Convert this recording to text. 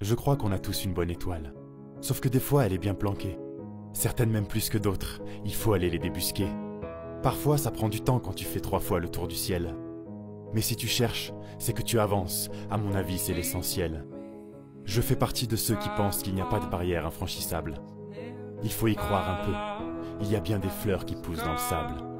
Je crois qu'on a tous une bonne étoile. Sauf que des fois, elle est bien planquée. Certaines même plus que d'autres, il faut aller les débusquer. Parfois, ça prend du temps quand tu fais 3 fois le tour du ciel. Mais si tu cherches, c'est que tu avances. À mon avis, c'est l'essentiel. Je fais partie de ceux qui pensent qu'il n'y a pas de barrière infranchissable. Il faut y croire un peu. Il y a bien des fleurs qui poussent dans le sable.